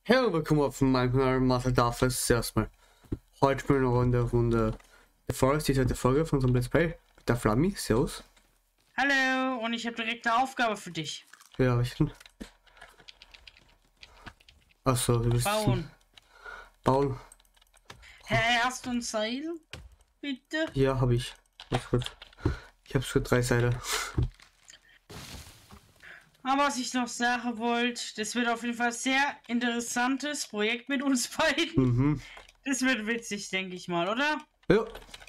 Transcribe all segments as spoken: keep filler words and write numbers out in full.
Hallo, willkommen auf meinem Kanal Master Darfes. Erstmal heute spielen wir eine Runde von der The Forest, die zweite Folge von unserem Let's Play mit der Flammi. Servus. Hallo, und ich habe direkt eine Aufgabe für dich. Ja, ich bin. Achso, du bist. Bauen. Bauen. Hey, hast du ein Seil? Bitte? Ja, habe ich. Was gut. Ich habe schon drei Seile. Aber was ich noch sagen wollte, das wird auf jeden Fall ein sehr interessantes Projekt mit uns beiden. Mhm. Das wird witzig, denke ich mal, oder? Ja.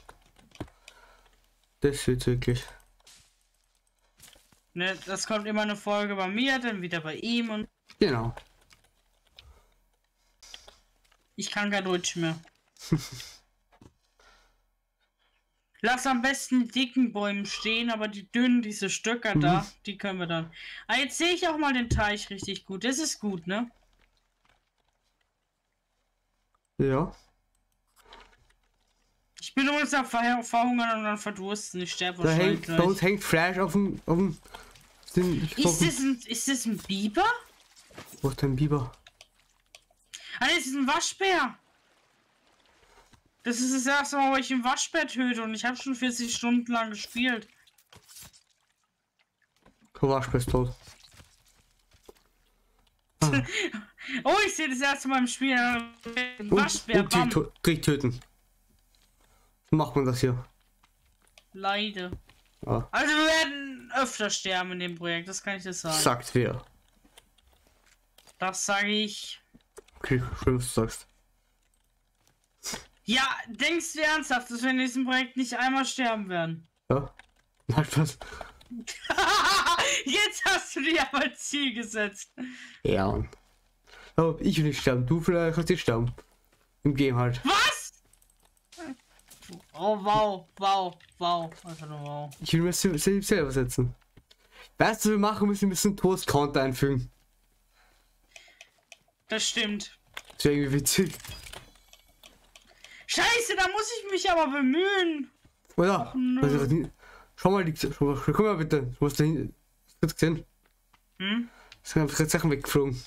Das wird wirklich. Ne, das kommt immer eine Folge bei mir, dann wieder bei ihm und Genau. ich kann kein Deutsch mehr. Lass am besten die dicken Bäume stehen, aber die dünnen, diese Stöcker Mhm. da, die können wir dann. Ah, jetzt sehe ich auch mal den Teich richtig gut. Das ist gut, ne? Ja. Ich bin übrigens am Ver Verhungern und dann verdursten. Ich sterbe Da wahrscheinlich hängt, gleich. bei uns hängt Fleisch auf dem. Auf dem den, Ist das ein, ist das ein Biber? Wo ist dein Biber? Ah, das ist ein Waschbär. Das ist das erste Mal, wo ich einen Waschbär töte und ich habe schon vierzig Stunden lang gespielt. Waschbär ist tot. Ah. Oh, ich sehe das erste Mal im Spiel einen Waschbär. Und, und Bam. Krieg töten. So macht man das hier. Leide. Ja. Also wir werden öfter sterben in dem Projekt, das kann ich dir sagen. Sagt wer. Das sage ich. Okay, schön, was du sagst. Ja, denkst du ernsthaft, dass wir in diesem Projekt nicht einmal sterben werden? Ja. Halt was. Jetzt hast du dir aber ein Ziel gesetzt. Ja. Oh, ich will nicht sterben. Du vielleicht kannst nicht sterben. Im Game halt. Was? Oh, wow, wow, wow. Also, wow. Ich will mir selbst selber setzen. Weißt du, was wir machen müssen? Wir müssen Toast-Counter einfügen. Das stimmt. Das wäre irgendwie witzig. Scheiße, da muss ich mich aber bemühen. Oder? nö. Also, was- schau mal, die, schau mal, komm mal bitte. Du musst da hin. Hast du gesehen? Hm? Es sind einfach Sachen weggeflogen.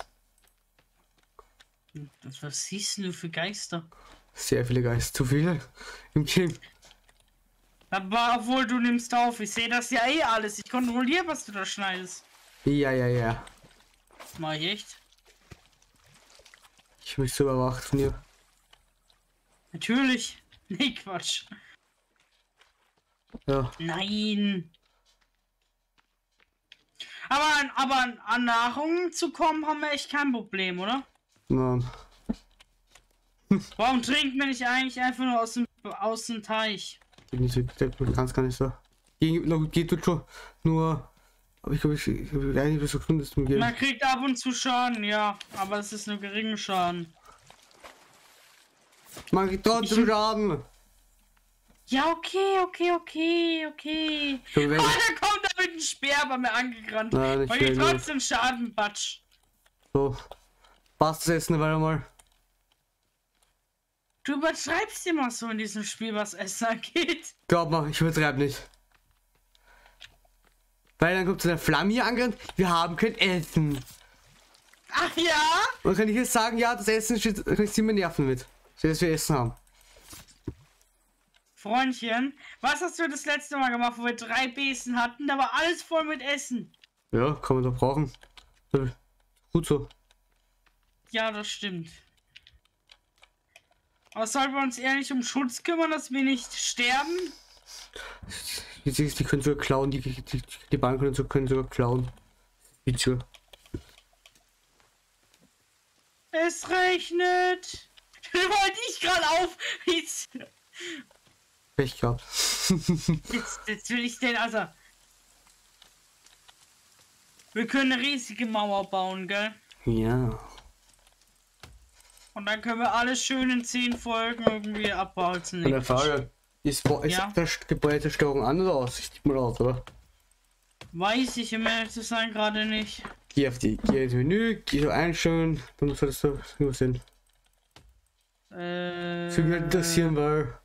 Das, was siehst du für Geister? Sehr viele Geister. Zu viele im Game. Aber obwohl du nimmst auf, ich sehe das ja eh alles. Ich kontrolliere, was du da schneidest. Ja, ja, ja. Das mach ich echt. Ich bin so überwacht von dir. Natürlich. Nee, Quatsch. Ja. Nein. Aber, an- aber an- an Nahrung zu kommen, haben wir echt kein Problem, oder? Nein. Warum trinkt man nicht eigentlich einfach nur aus dem, aus dem Teich? Geht nicht so, du kannst gar nicht so. Geht, noch- geht tut schon. Nur. Aber ich glaube, ich, ich habe gar nicht so gesund ist zum Gehen. Man kriegt ab und zu Schaden, ja. Aber es ist nur geringer Schaden. Man kriegt trotzdem Ich- Schaden. Ja, okay, okay, okay, okay. So, Oh, wenn- da kommt da mit dem Speer bei mir angerannt. Nein, nicht Weil ich schnell genug. trotzdem Schaden batsch. So. Passt das Essen weil mal. Du übertreibst immer so in diesem Spiel, was Essen angeht. Glaub mal, ich übertreibe nicht. Weil dann kommt so eine Flamme hier angerannt. Wir haben kein Essen. Ach ja? Und kann ich jetzt sagen, ja, das Essen steht, kann ich sie mir nerven mit. So, dass wir Essen haben. Freundchen, was hast du das letzte Mal gemacht, wo wir drei Besen hatten? Da war alles voll mit Essen. Ja, kann man doch brauchen. So, gut so. Ja, das stimmt. Aber sollten wir uns eher nicht um Schutz kümmern, dass wir nicht sterben? Jetzt ist, die können sogar klauen, die, die, die, die Banken können, so, können sogar klauen. Wieso? Es regnet. Wollte ich gerade auf. Jetzt, Pech gehabt. jetzt, jetzt will ich den, also. Wir können eine riesige Mauer bauen, gell? Ja. Und dann können wir alles schön in zehn Folgen irgendwie abholzen. Und der Frage, ist, ist Ja. das Gebäudezerstörung an oder aus? Ich mal aus, oder? Weiß ich, um ehrlich zu sein, gerade nicht. Geh auf die, geh ins Menü, geh so einschauen, dann solltest du nur sehen. Äh, Das würde mich halt interessieren, weil.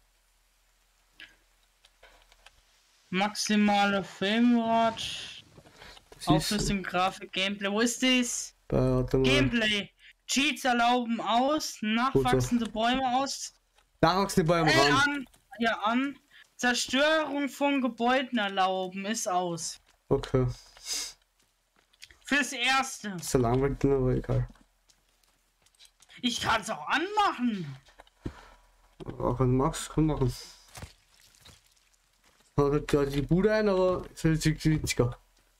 Maximale Framerate. Das ist Auflösung, Grafik, Gameplay. Wo ist das? bei, warte mal. Gameplay. Cheats erlauben aus, nachwachsende Bäume aus. Nachwachsende Bäume Äh, ran. an, ja, an. Zerstörung von Gebäuden erlauben ist aus. Okay. Fürs Erste. Ist ja langweilig, aber egal. Ich kann es auch anmachen. Auch wenn du magst, kann machen. Hat halt die Bude ein, aber es ist jetzt witziger.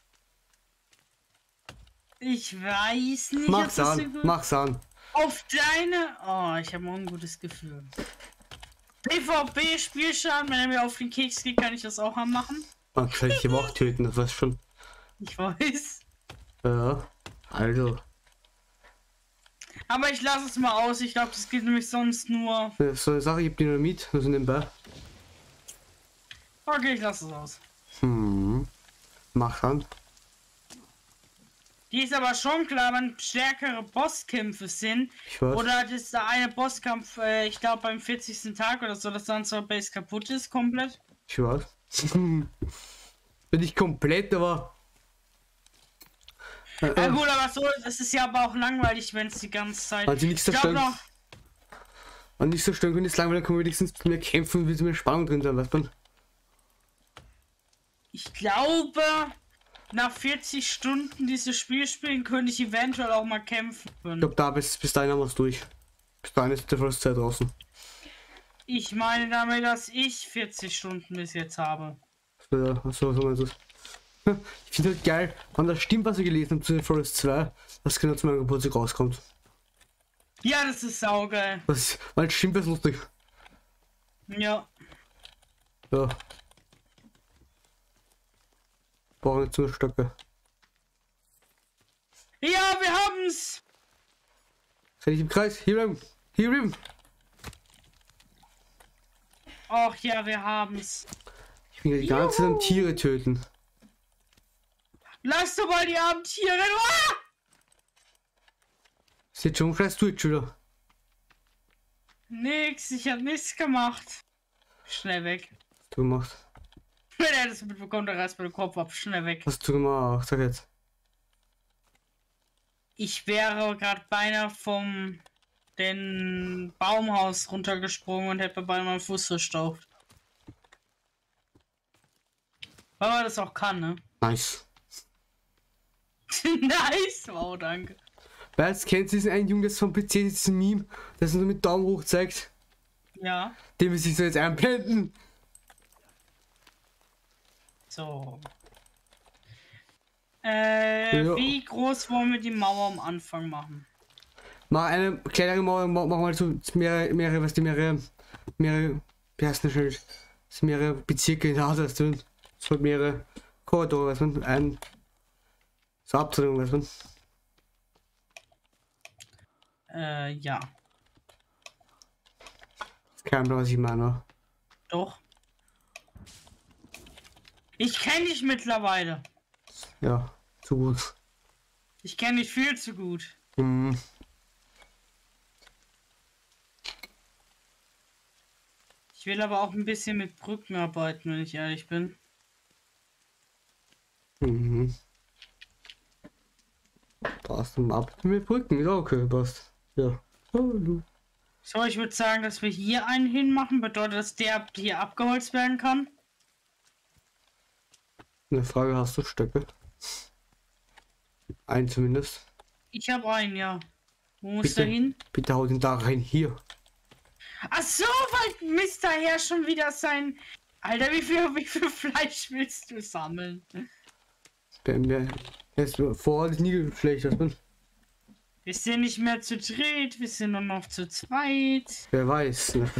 Ich weiß nicht, Mach's ob das so an, gut- mach's an. Auf deine... Oh, ich habe ein gutes Gefühl. PvP-Spielschaden, wenn er mir auf den Keks geht, kann ich das auch anmachen. Man kann ich aber auch töten, das weißt schon. Ich weiß. Ja, also. Aber ich lasse es mal aus. Ich glaube, das geht nämlich sonst nur... So eine Sache, ich hab Dynamit, das ist nebenbei. Okay, ich lasse es aus. Hm. Mach an. Die ist aber schon klar, wenn stärkere Bosskämpfe sind. Ich weiß. Oder dass da eine Bosskampf, äh, ich glaube beim vierzigsten Tag oder so, dass dann zur Base kaputt ist, komplett. Ich weiß. Bin ich komplett, aber. Äh, Ja äh, gut, aber so, das ist ja aber auch langweilig, wenn es die ganze Zeit... also nichts Ich glaube zerstören. noch... Und nicht zerstören können, ist langweilig, dann kann man wenigstens mehr kämpfen, wie mehr Spannung drin sein, weißt du? Ich glaube, nach vierzig Stunden dieses Spiel spielen, könnte ich eventuell auch mal kämpfen Ich können. glaube, da bis, bis dahin haben wir es durch. Bis dahin ist der Zeit draußen. Ich meine damit, dass ich vierzig Stunden bis jetzt habe. Ja, so, so meinst du es. Ich finde halt geil, wenn das stimmt, was ich gelesen habe zu The Forest zwei, dass genau zu meinem Geburtstag rauskommt. Ja, das ist saugeil. Das, weil es stimmt, das ist lustig. Ja. Ja. Brauchen jetzt nur Stöcke. Ja, wir haben's! Renn ich im Kreis, hier bleiben, hier bleiben. Och ja, wir haben's. Ich bin ja die ganze Zeit am Tiere töten. Lass doch mal die armen Tiere. Ah! Ist jetzt schon scheiß Twitch wieder. Nix, ich hab nichts gemacht. Schnell weg. Was hast du gemacht? Wenn er das mitbekommt, der reißt mir den Kopf ab. Schnell weg. Was hast du gemacht? Sag jetzt. Ich wäre gerade beinahe vom den Baumhaus runtergesprungen und hätte bei meinem Fuß verstaucht. Weil man das auch kann, ne? Nice. Nice! Wow, danke. Weißt du, kennst du diesen einen Jungen, das vom P C ist, diesen Meme, der so mit Daumen hoch zeigt? Ja. Den wir sich so jetzt einblenden. So. Äh, Ja. wie groß wollen wir die Mauer am Anfang machen? Mach eine kleinere Mauer, mach mach mal so mehrere, mehrere, weißt du, mehrere, mehrere, wie heißt das schon? So mehrere Bezirke in der Haus, weißt du, so mehrere Korridore, weißt du, ein, so Abteilung, weißt du. Äh, ja. Kein Plan, was ich meine. Doch. Ich kenne dich mittlerweile. Ja, zu gut. Ich kenne dich viel zu gut. Hm. Ich will aber auch ein bisschen mit Brücken arbeiten, wenn ich ehrlich bin. Mhm. Passt zum Ab mit Brücken, ja okay, passt. Ja. Hallo. So, ich würde sagen, dass wir hier einen hinmachen. Bedeutet, dass der hier abgeholzt werden kann? Eine Frage, hast du Stöcke? Ein zumindest. Ich habe einen, ja. Wo muss Bitte. der hin? Bitte hau den da rein, hier. Ach so, weil Mister Herr schon wieder sein... Alter, wie viel, wie viel Fleisch willst du sammeln? Der, der, der ist vor Ort ist nie schlecht, was man. Wir sind nicht mehr zu dritt, wir sind nur noch zu zweit. Wer weiß. Ne?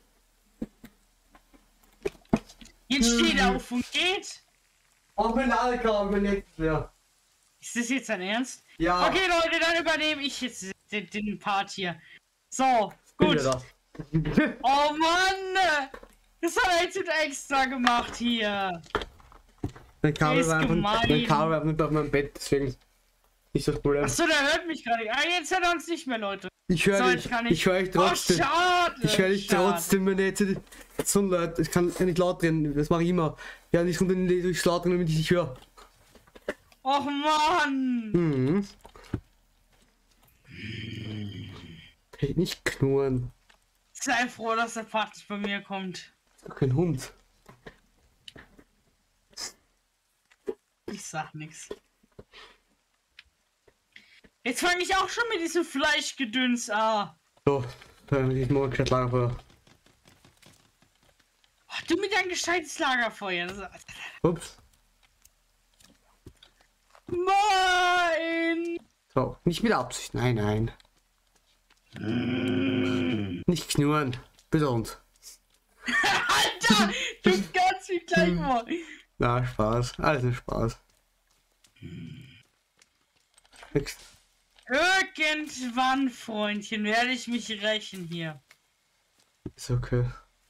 Jetzt steht er auf und geht. Auch wenn alle kamen, jetzt, ja. Ist das jetzt dein Ernst? Ja. Okay, Leute, dann übernehme ich jetzt den, den Part hier. So, gut. Oh Mann! Das hat er jetzt extra gemacht hier. Mein Kabel ist war einfach, gemein. mein Kabel war nicht auf meinem Bett, deswegen nicht das Problem. Achso, der hört mich gerade. Ah, jetzt hört er uns nicht mehr, Leute. Ich höre So, dich, ich kann ich nicht- höre dich trotzdem. Oh, schade. Ich höre dich schade. trotzdem, wenn jetzt so laut, ich kann nicht laut reden, das mache ich immer. Ja, nicht runter durchs Laut reden, damit ich dich höre. Och Mann! Mhm. Nicht knurren. Sei froh, dass der Part nicht bei mir kommt. Kein Hund. Ich sag nichts. Jetzt fange ich auch schon mit diesem Fleischgedöns an. So, ich mache gerade Lagerfeuer. Oh, du mit deinem gescheites Lagerfeuer. Das... Ups. Nein! So, nicht mit Absicht. Nein, nein. Mm. Nicht knurren. Bitte uns. Alter! Du kannst mich gleich mal. Na, Spaß. Alles ein Spaß. Nix. Irgendwann, Freundchen, werde ich mich rächen hier. Ist okay.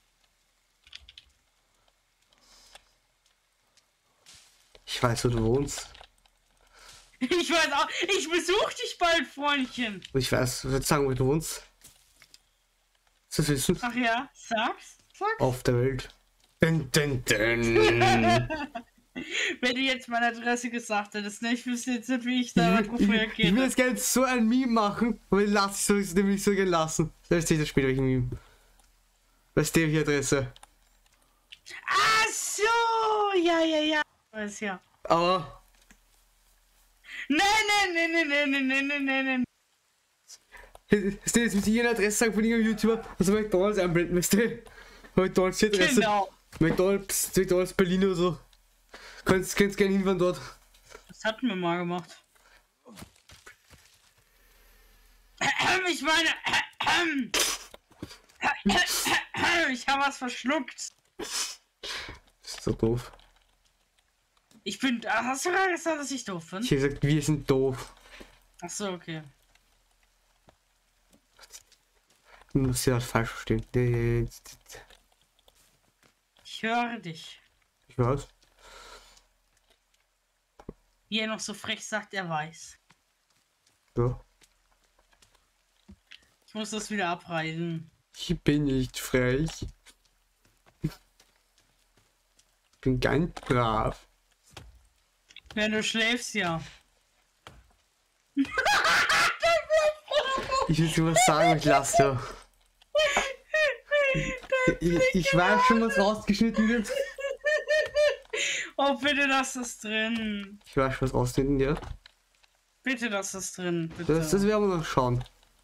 Ich weiß, wo du wohnst. Ich weiß auch, ich besuche dich bald, Freundchen. Ich weiß, ich würde sagen, wo du wohnst. Ist das wissen? Ach ja, sag's, sag's. Auf der Welt. Dun, dun, dun. Wenn du jetzt meine Adresse gesagt hättest, ne? Ich wüsste jetzt nicht, wie ich da ich, ich, ich will jetzt gerne so ein Meme machen, aber ich lasse ich so, nämlich so gerne lassen. Selbst seht ihr später welchen Meme. Was ist die Adresse? Ach so, ja, ja, ja. Weiß ja. Aber. Nein, nein, nein, nein, nein, nein, nein, nein, nein. Hast du jetzt mit jeder Adresse sagen von irgendeinem YouTuber, also McDonalds einblenden, weißt du? McDonalds die Adresse. Genau. McDonalds, McDonalds Berlin oder so. Kannst, kannst gerne hinfahren dort. Das hatten wir mal gemacht. Ich meine, ich habe was verschluckt. Das ist so doof. Ich bin. Hast du gerade gesagt, dass ich doof bin? Ich habe gesagt, wir sind doof. Ach so, okay. Du musst ja das falsch verstehen. Ich höre dich. Ich weiß. Wie er noch so frech sagt, er weiß. Ja. Ich muss das wieder abreißen. Ich bin nicht frech. Ich bin ganz brav. Wenn du schläfst, ja. Ich will dir was sagen, ich lasse dir. Ich, ich weiß schon, was rausgeschnitten wird. Oh, bitte lass das drin. Ich weiß schon, was rausgeschnitten wird. Bitte lass das drin, bitte. Das, das werden wir noch schauen.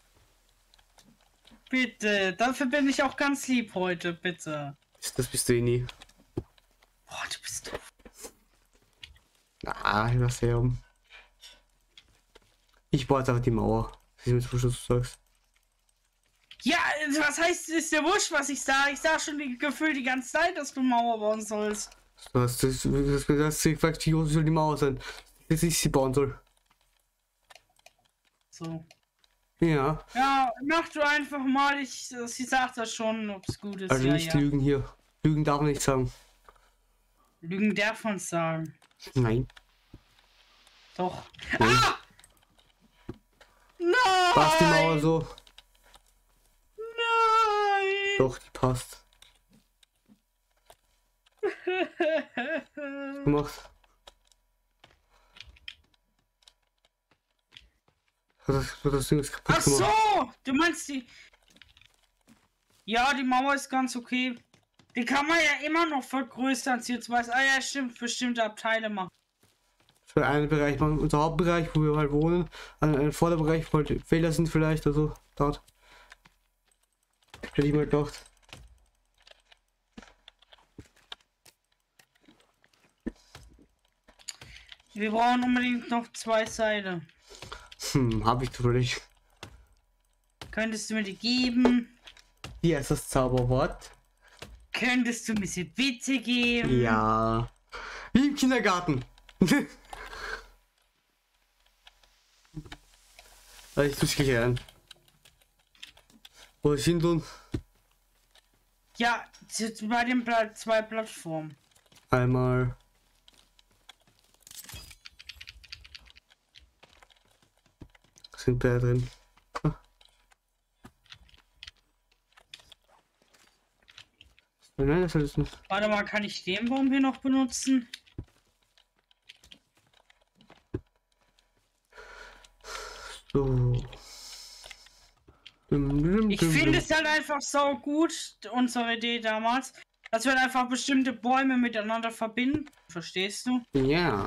Bitte, dafür bin ich auch ganz lieb heute, bitte. Das bist du eh nie. Boah, du bist doof. Ah, ich weiß ja um. Ich baue jetzt einfach die Mauer. Wie du so sagst. Ja, was heißt, ist ja wurscht, was ich sage. Ich sag schon die Gefühl die ganze Zeit, dass du Mauer bauen sollst. Du hast das, das, das, das gefragt, wie groß soll die Mauer sein, dass ich sie bauen soll. So. Ja. Ja, mach du einfach mal. Ich, sie sagt das schon, ob es gut ist. Also ja, nicht ja. lügen hier. Lügen darf man nicht sagen. Lügen darf man sagen. Nein. Doch. Nein. Ah! Nein! Passt die Mauer so? Nein! Doch, die passt. Gemacht. Hat das, hat das Ding ist kaputt Ach gemacht. so! Du meinst die... Ja, die Mauer ist ganz okay. Die kann man ja immer noch vergrößern, C O zwei. Ah ja, stimmt, bestimmte Abteile machen. Für einen Bereich machen, unser Hauptbereich, wo wir halt wohnen, an einen Vorderbereich, wo halt Fehler sind vielleicht, also dort. Hätte ich mal gedacht. Wir brauchen unbedingt noch zwei Seile. Hm, hab ich natürlich. Könntest du mir die geben? Hier ist das Zauberwort. Könntest du mir sie bitte geben? Ja. Wie im Kindergarten. Also ich tu's gleich rein. Wo sind wir? Ja, zu- bei den Pla zwei Plattformen. Einmal. Sind beide drin. Ah. Nein, das ist nicht. Warte mal, kann ich den Baum hier noch benutzen? So. Ich finde es halt einfach so gut, unsere Idee damals, dass wir einfach bestimmte Bäume miteinander verbinden. Verstehst du? Ja.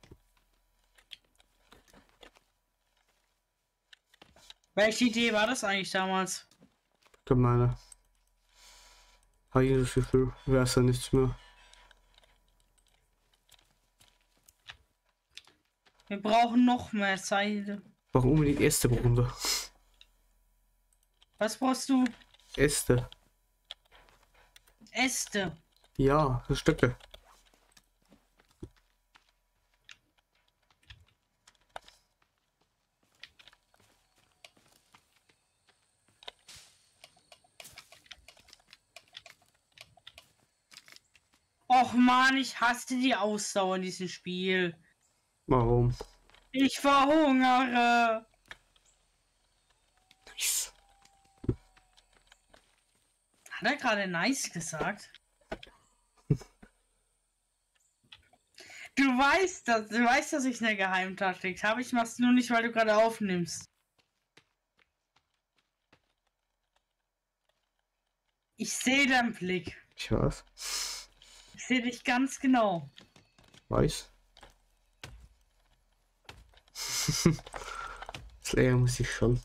Welche Idee war das eigentlich damals? Der meine. Habe ich das Gefühl, wäre es ja nichts mehr. Wir brauchen noch mehr Seile. Warum unbedingt Äste runter? Was brauchst du? Äste. Äste. Ja, das Stöcke. Och man, ich hasse die Ausdauer in diesem Spiel. Warum? Ich verhungere. Nice. Hat er gerade nice gesagt? Du weißt, dass du weißt, dass ich eine Geheimtaktik habe. Ich mach's nur nicht, weil du gerade aufnimmst. Ich sehe deinen Blick. Ich weiß. Ich sehe dich ganz genau. Weiß. Das Lehrer muss ich schon.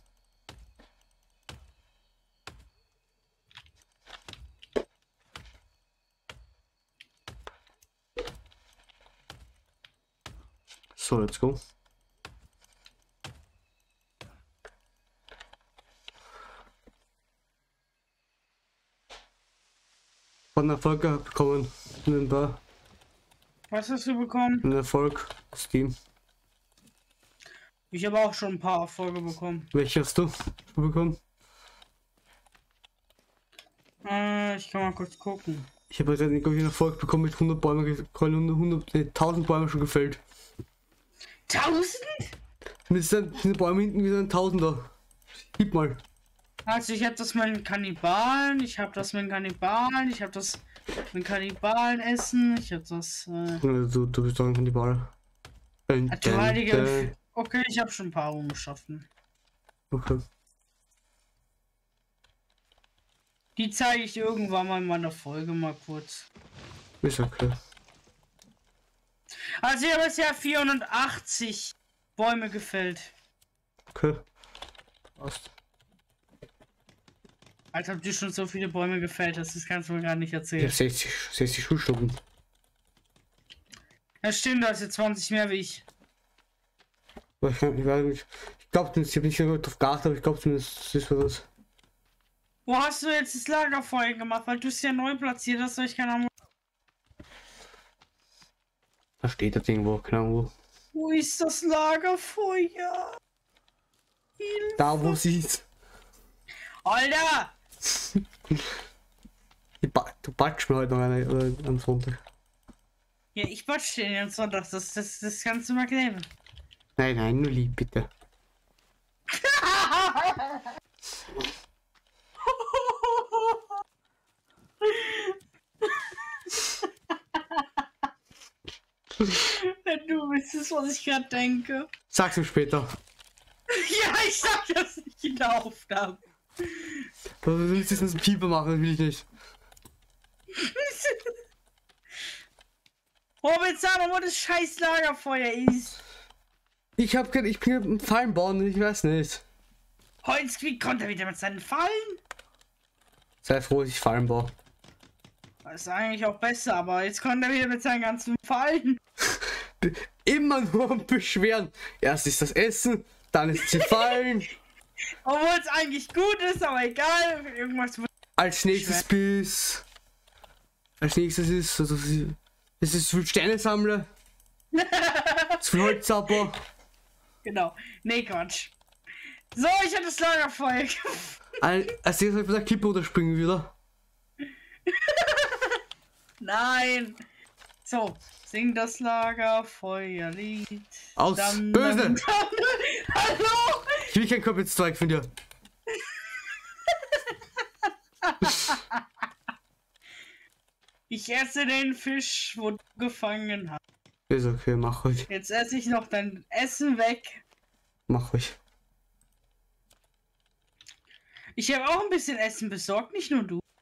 So, let's go. Von Erfolg bekommen. Ein paar. Was hast du bekommen? Ein Erfolg. Steam. Ich habe auch schon ein paar Erfolge bekommen. Welche hast du bekommen? Äh, ich kann mal kurz gucken. Ich habe gerade einen Erfolg bekommen mit hundert Bäume, hundert, nee, tausend Bäume schon gefällt. tausend? Mit den Bäumen hinten wieder ein Tausender. Gib mal. Also ich habe das mit den Kannibalen, ich habe das mit den Kannibalen, ich habe das mit Kannibalen essen, ich habe das... Äh... Du, du bist doch ein Kannibal. Du heilige... Okay, ich habe schon ein paar umgeschaffen. Okay. Die zeige ich irgendwann mal in meiner Folge mal kurz. Ist okay. Also ich habe jetzt ja vierhundertachtzig Bäume gefällt. Okay. Passt. Als ob du schon so viele Bäume gefällt hast, das kannst du mir gar nicht erzählen. Ja, sechzig, sechzig Schulstunden. Ja stimmt, du hast jetzt zwanzig mehr wie ich. Ich, ich, ich, ich glaube, ich habe nicht so drauf geachtet, aber ich glaube zumindest, das war das. Wo hast du jetzt das Lagerfeuer gemacht? Weil du es ja neu platziert hast, soll ich keine Ahnung. Da steht das irgendwo, keine Ahnung wo. Wo ist das Lagerfeuer? Hilfe. Da wo sie ist. Alter! Du batsch mir heute noch eine oder am Sonntag. Ja, ich batsch den am Sonntag, das, das, das kannst du mal nehmen. Nein, nein, nur lieb, bitte. Du wüsstest, was ich gerade denke. Sag's mir später. Ja, ich sag das nicht in der Aufnahme. Du willst jetzt einen Pieper machen, das will ich nicht. Robin, sag mal, wo das scheiß Lagerfeuer ist. Ich hab kein, ich bin ein Fallen bauen, ich weiß nicht. Holz, wie konnte er wieder mit seinen Fallen? Sei froh, dass ich Fallen baue. Das ist eigentlich auch besser, aber jetzt kommt er wieder mit seinen ganzen Fallen. Immer nur am Beschweren. Erst ist das Essen, dann ist die Fallen. Obwohl es eigentlich gut ist, aber egal. Irgendwas wird Als nächstes schwer. bis. Als nächstes ist. Also, das ist für Steine sammle. Zu viel Holzabbau. Genau. Nee, Quatsch. So, ich hatte das Lagerfeuer. Als nächstes mit der Kippe oder springen wieder. Nein. So, sing das Lagerfeuerlied. Aus. Dam, Böse! dam, dam. Hallo! Ich will kein Kopfzeug von dir. Ich esse den Fisch, wo du gefangen hast. Ist okay, mach ruhig. Jetzt esse ich noch dein Essen weg. Mach ruhig. Ich habe auch ein bisschen Essen besorgt, nicht nur du.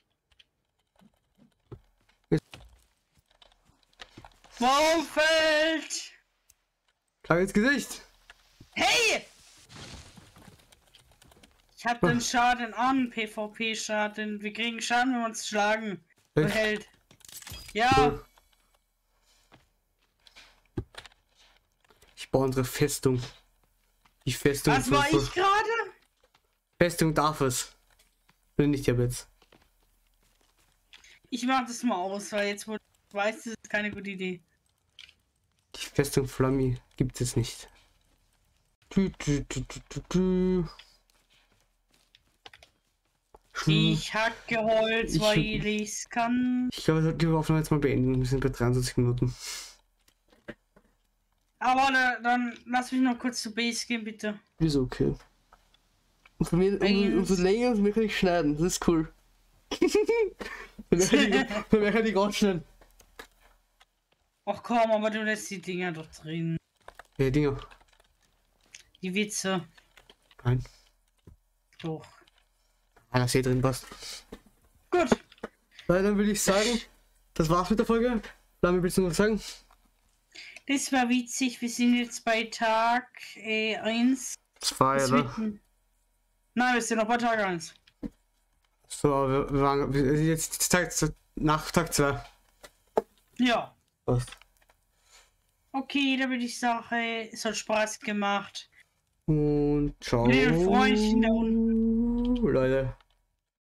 Wow, fällt! Schlag ins Gesicht! Hey! Ich hab den Schaden an, PvP-Schaden. Wir kriegen Schaden, wenn wir uns schlagen. Behält. Ja. Ich baue unsere Festung. Die Festung. Was war ich gerade? Festung darf es. Bin nicht jetzt. Ich mach das mal aus, weil jetzt wo du weißt, das ist keine gute Idee. Die Festung Flammi gibt es nicht. Du, du, du, du, du, du. Ich hacke Holz, ich, weil ich's kann. Ich glaube, wir sollten die Aufnahme jetzt mal beenden. Wir sind bei dreiundzwanzig Minuten. Aber da, dann lass mich noch kurz zu Base gehen, bitte. Wieso okay? Und von mir, umso, umso länger, umso mehr kann ich schneiden. Das ist cool. Von mehr kann ich rausschneiden. Ach komm, aber du lässt die Dinger doch drin. Ja, Dinger. Die Witze. Nein. Doch. Ah, das hier drin passt. Gut. Weil dann würde ich sagen, das war's mit der Folge. Damit willst du noch was sagen? Das war witzig. Wir sind jetzt bei Tag äh, eins. Zwei, oder? Nein, wir sind noch bei Tag eins. So, aber wir waren wir sind jetzt Tag, nach Tag zwei. Ja. Was? Okay, da würde ich sagen, es hat Spaß gemacht. Und ciao. Liebe Freundchen da unten. Leute.